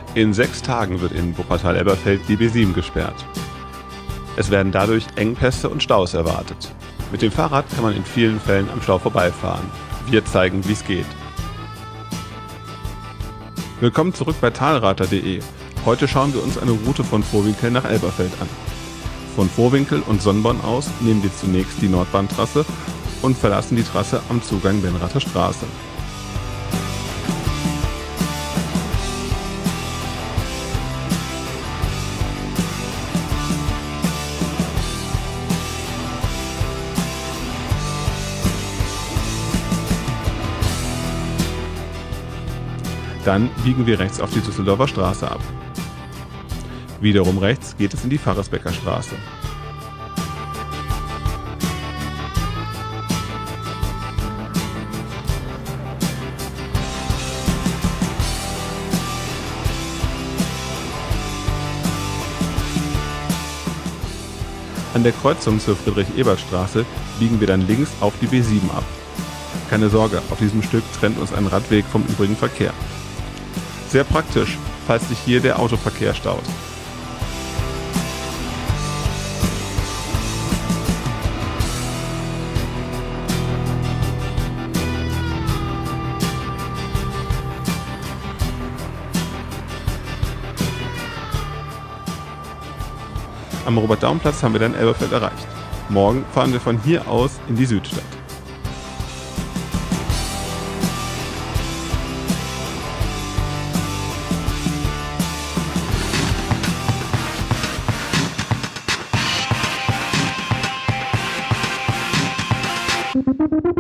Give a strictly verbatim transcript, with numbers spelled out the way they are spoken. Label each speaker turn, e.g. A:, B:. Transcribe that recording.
A: In sechs Tagen wird in Wuppertal-Elberfeld die B sieben gesperrt. Es werden dadurch Engpässe und Staus erwartet. Mit dem Fahrrad kann man in vielen Fällen am Stau vorbeifahren. Wir zeigen, wie es geht. Willkommen zurück bei talrater punkt de. Heute schauen wir uns eine Route von Vohwinkel nach Elberfeld an. Von Vohwinkel und Sonnborn aus nehmen wir zunächst die Nordbahntrasse und verlassen die Trasse am Zugang Benrather Straße. Dann biegen wir rechts auf die Düsseldorfer Straße ab. Wiederum rechts geht es in die Pfarrersbecker Straße. An der Kreuzung zur Friedrich-Ebert-Straße biegen wir dann links auf die B sieben ab. Keine Sorge, auf diesem Stück trennt uns ein Radweg vom übrigen Verkehr. Sehr praktisch, falls sich hier der Autoverkehr staut. Am Robert-Daum-Platz haben wir dann Elberfeld erreicht. Morgen fahren wir von hier aus in die Südstadt.
B: Thank you.